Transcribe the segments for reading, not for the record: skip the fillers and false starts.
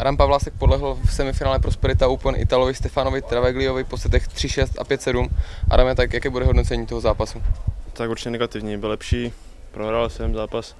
Adam Pavlásek podlehl v semifinále Prosperita Open Italovi Stefanovi Travagliovi po setech 3-6 a 5-7. Adame, tak jaké bude hodnocení toho zápasu? Tak určitě negativní, byl lepší, prohrál jsem zápas.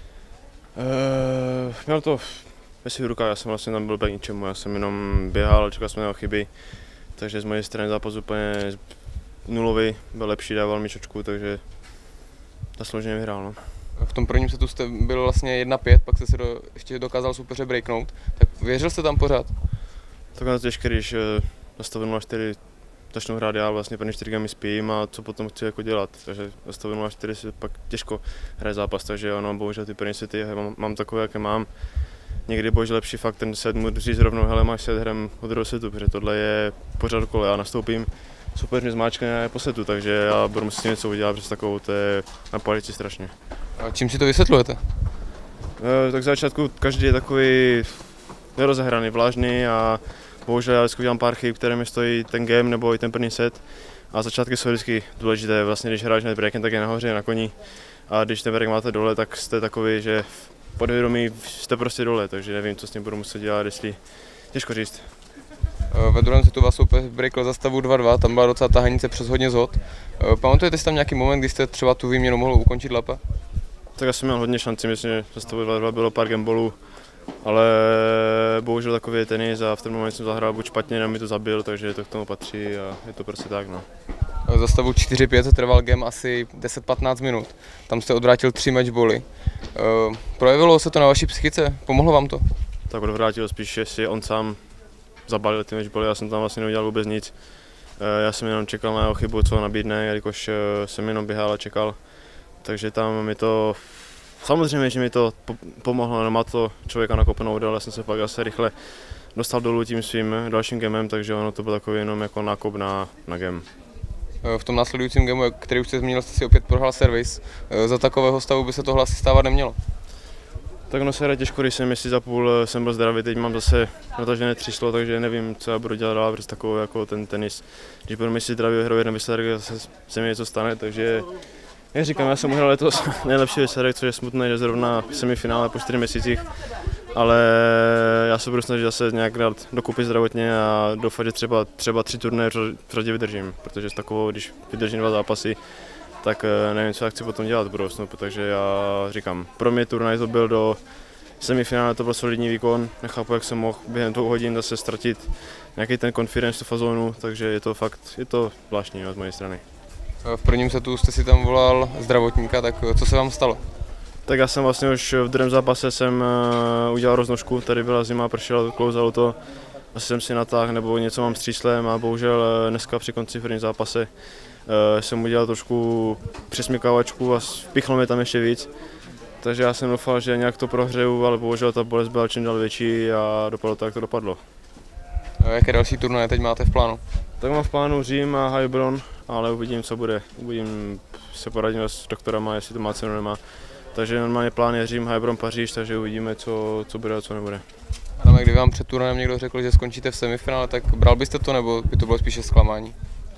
Měl to ve svých rukách, já jsem vlastně tam byl k ničemu, já jsem jenom běhal, čekal jsem na chyby, takže z mojej strany zápas úplně nulový, byl lepší, dával mi čočku, takže zaslouženě vyhrál. No. V tom prvním setu jste byl vlastně 1-5, pak jste se ještě dokázal soupeře breaknout, tak věřil jste tam pořád? Tak na to těžké, když na stavu 0-4 začnu hrát já, vlastně první 4 gamy spím a co potom chci jako dělat, takže na stavu 0-4 si pak těžko hraje zápas, takže ano, bohužel ty první sety mám takové, jaké mám. Někdy bohužel lepší fakt ten set mu říct rovnou, hele máš set, hrem od druhého setu, protože tohle je pořád kole, já nastoupím, super mě zmáčkne po setu, takže já budu muset něco udělat, protože takovou to je na palici strašně. A čím si to vysvětlujete? Tak v začátku každý je takový nerozehraný, vlážný a bohužel já vždycky udělám pár chyb, které mi stojí ten game nebo i ten první set. A začátky jsou vždycky důležité, vlastně když hráš nad breakem, tak je nahoře na koni. A když ten break máte dole, tak jste takový, že podvědomí jste prostě dole, takže nevím, co s tím budu muset dělat, jestli těžko říct. Ve druhém setu vás soupeř breakl za stavu 2-2, tam byla docela tahanice přes hodně zhod. Pamatujete si tam nějaký moment, kdy jste třeba tu výměnu mohl ukončit lépe? Tak já jsem měl hodně šancí, myslím, že za stavu 2-2 bylo pár gameballů, ale bohužel takový je tenis a v ten moment jsem zahrál buď špatně, nebo mi to zabil, takže to k tomu patří a je to prostě tak. No. Za stavu 4-5 trval game asi 10-15 minut, tam jste odvrátil 3 matchbally. Projevilo se to na vaší psychice? Pomohlo vám to? Tak odvrátil spíš, si on sám zabalil ty matchbally, já jsem tam vlastně neudělal vůbec nic. Já jsem jenom čekal na jeho chybu, co nabídne, jelikož jsem jenom běhal a čekal. Takže tam mi to, samozřejmě, že mi to pomohlo, nemá to člověka nakopnout, ale já jsem se pak asi rychle dostal dolů tím svým dalším gemem, takže ono to byl takový jenom jako nákop na game. V tom následujícím gameu, který už jste zmínil, jste si opět prohrál servis. Za takového stavu by se tohle asi stávat nemělo? Tak ono se hraje těžko, když jsem měsíc a půl jsem byl zdravý, teď mám zase natažené tříslo, takže nevím, co já budu dělat dál, protože takový jako ten tenis. Když budu měsíc zdravý, hraju jeden výsledek, zase se mi něco stane, takže jak říkám, já jsem uhrál letos nejlepší výsledek, což je smutné, že zrovna v semifinále po 4 měsících, ale já se budu snažit zase nějak dát dokupy zdravotně a doufat, že třeba 3 turnaje v řadě vydržím, protože s takovou, když vydržím 2 zápasy, tak nevím, co já chci potom dělat v budoucnu, protože já říkám, pro mě turnaj to byl do semifinále, to byl solidní výkon, nechápu, jak jsem mohl během 2 hodin zase ztratit nějaký ten confidence, tu fazónu, takže je to fakt, je to zvláštní z mojej strany. V prvním setu jste si tam volal zdravotníka, tak co se vám stalo? Tak já jsem vlastně už v druhém zápase jsem udělal roznožku, tady byla zima, pršelo, klouzalo to, asi jsem si natáhl nebo něco mám s tříslem a bohužel dneska při konci prvním zápase jsem udělal trošku přesmykávačku a vpichlo mě tam ještě víc. Takže já jsem doufal, že nějak to prohřeju, ale bohužel ta bolest byla čím dál větší a dopadlo to, jak to dopadlo. Jaké další turnaje teď máte v plánu? Tak mám v plánu Řím a Heilbronn, ale uvidím, co bude. Uvidím, se poradím s doktorama, jestli to má cenu, nemá. Takže normálně plán je Řím, Heilbronn, Paříž, takže uvidíme, co bude a co nebude. Ale kdyby vám před turnajem někdo řekl, že skončíte v semifinále, tak bral byste to, nebo by to bylo spíše zklamání?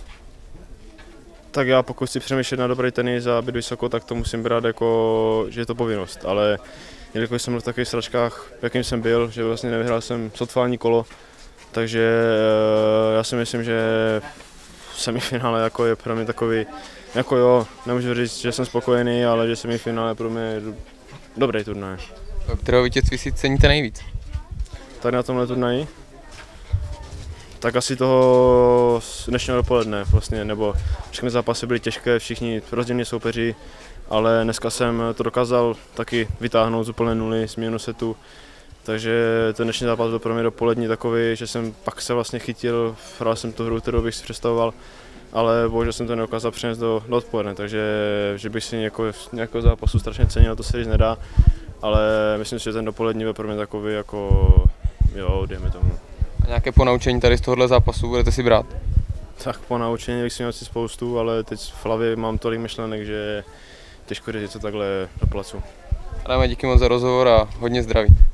Tak já pokud si přemýšlet na dobrý tenis a být vysoko, tak to musím brát jako, že je to povinnost. Ale jelikož jsem byl v takových sračkách, jakým jsem byl, že vlastně nevyhrál jsem sotfální kolo, takže já si myslím, že semifinále jako je pro mě takový, jako jo, nemůžu říct, že jsem spokojený, ale že semifinále pro mě je dobrý turnaj. Kterého vítězství si ceníte nejvíc? Tady na tomhle turnaji? Tak asi toho dnešního dopoledne vlastně, nebo všechny zápasy byly těžké, všichni rozdílní soupeři, ale dneska jsem to dokázal taky vytáhnout z úplné nuly, změnu setu. Takže ten dnešní zápas byl pro mě dopolední takový, že jsem pak se vlastně chytil, hrál jsem tu hru, kterou bych si představoval, ale bohužel jsem to nedokázal přinést do odpoledne, takže že bych si nějakého zápasu strašně cenil, to se říct nedá, ale myslím si, že ten dopolední byl pro mě takový jako, jo, dejme tomu. A nějaké ponaučení tady z tohohle zápasu budete si brát? Tak ponaučení bych si měl si spoustu, ale teď v hlavě mám tolik myšlenek, že těžko říct, co takhle do placu. Adame, díky moc za rozhovor a hodně zdraví.